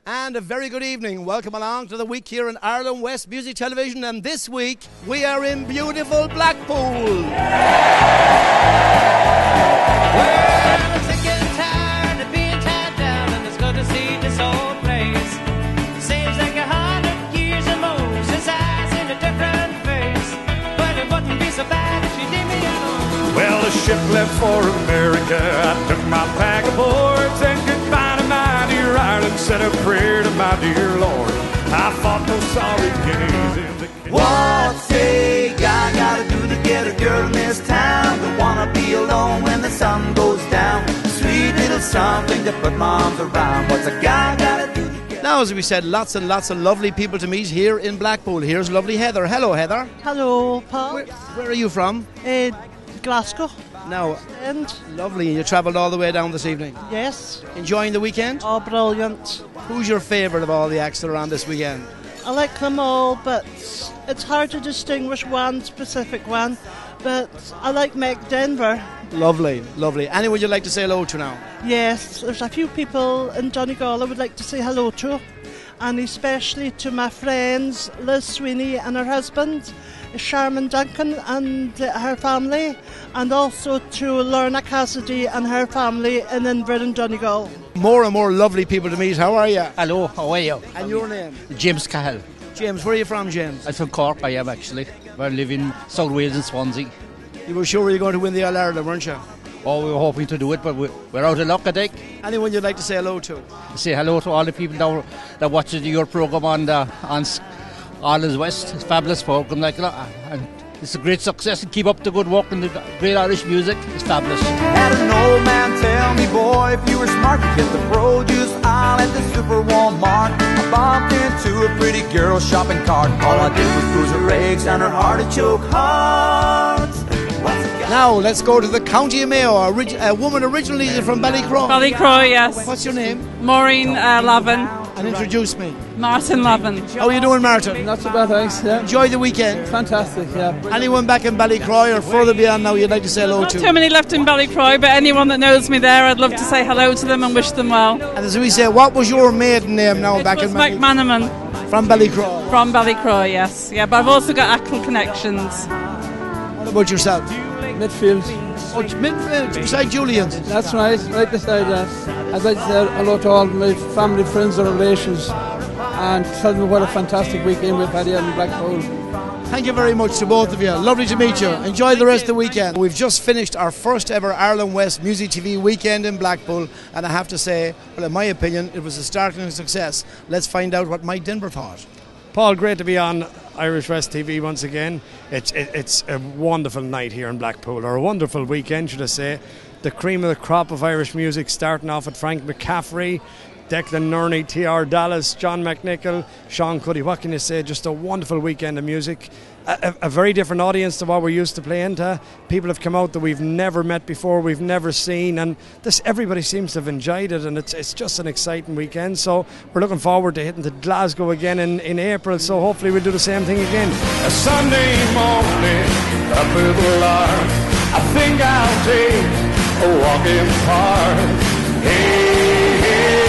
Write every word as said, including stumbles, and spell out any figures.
And a very good evening. Welcome along to the week here in Ireland West Music Television. And this week, we are in beautiful Blackpool. Well, I'm sick and tired of being tied down, and it's good to see this old place. Seems like a hundred years or more since I seen a different face. But it wouldn't be so bad if she leave me alone. Well, the ship left for America. I took my pack aboard, said goodbye to my dear Ireland, said a prayer to my dear Lord. I fought no sorry games in the kitchen. What's a guy gotta do to get a girl in this town? Don't wanna be alone when the sun goes down. Sweet little something to put my arms around. What's a guy gotta do to get... Now, as we said, lots and lots of lovely people to meet here in Blackpool. Here's lovely Heather. Hello, Heather. Hello, Paul. Where, where are you from? Uh, Glasgow. Now, And lovely. You travelled all the way down this evening. yes, Enjoying the weekend? oh, brilliant. Who's your favourite of all the acts that are on this weekend? I like them all, but it's hard to distinguish one specific one. But I like Meg Denver. Lovely, lovely. Anyone you'd like to say hello to now? Yes, there's a few people in Donegal I would like to say hello to, and especially to my friends Liz Sweeney and her husband, Sharman Duncan and uh, her family, and also to Lorna Cassidy and her family in Inver and Donegal. More and more lovely people to meet. How are you? Hello, how are you? And your name? James Cahill. James, where are you from, James? I'm from Cork, I am actually. I live in South Wales and Swansea. You were sure you were going to win the All-Ireland, weren't you? Oh, we were hoping to do it, but we- we're out of luck, I think. Anyone you'd like to say hello to? Say hello to all the people that, that watch your programme on the, on S- Ireland's West. It's a fabulous programme, like that. And it's a great success, and keep up the good work and the great Irish music. It's fabulous. Had an old man tell me, boy, if you were smart, you get the produce aisle at the Super Walmart. I bumped into a pretty girl shopping cart. All I did was bruise her eggs and her artichoke heart. What's a guy? Now, let's go to the County of Mayo. A, orig- a woman originally from Ballycroy. Ballycroy, yes. What's your name? Maureen uh, Lavin. And introduce me. Martin Lavin. How are you doing, Martin? Not so bad, thanks. Yeah. Enjoy the weekend. Fantastic, yeah. Anyone back in Ballycroy or further beyond now you'd like to say hello Not to? too many left in Ballycroy, but anyone that knows me there, I'd love to say hello to them and wish them well. And as we say, what was your maiden name now It back was in Ballycroy? McManaman From Ballycroy. from Ballycroy, yes. Yeah, but I've also got Ackle connections. What about yourself? Midfield. Oh, it's midfield, beside Julian's. That's right, right beside that. I'd like to say hello to all my family, friends, and relations, and tell them what a fantastic weekend we've had here in Blackpool. Thank you very much to both of you. Lovely to meet you. Enjoy the rest of the weekend. We've just finished our first ever Ireland West Music T V weekend in Blackpool, and I have to say, well, in my opinion, it was a startling success. Let's find out what Mike Denver thought. Paul, great to be on Irish West T V once again. It's it, it's a wonderful night here in Blackpool, or a wonderful weekend, should I say. The cream of the crop of Irish music, starting off at Frank McCaffrey, Declan Nerney, T R Dallas, John McNichol, Sean Cuddy. What can you say? Just a wonderful weekend of music. A, a, a very different audience to what we're used to playing to. People have come out that we've never met before, we've never seen, and this everybody seems to have enjoyed it, and it's it's just an exciting weekend. So we're looking forward to hitting to Glasgow again in, in April, so hopefully we'll do the same thing again. A Sunday morning, up with the lark, I think I'll take a walk in the park. Hey, hey.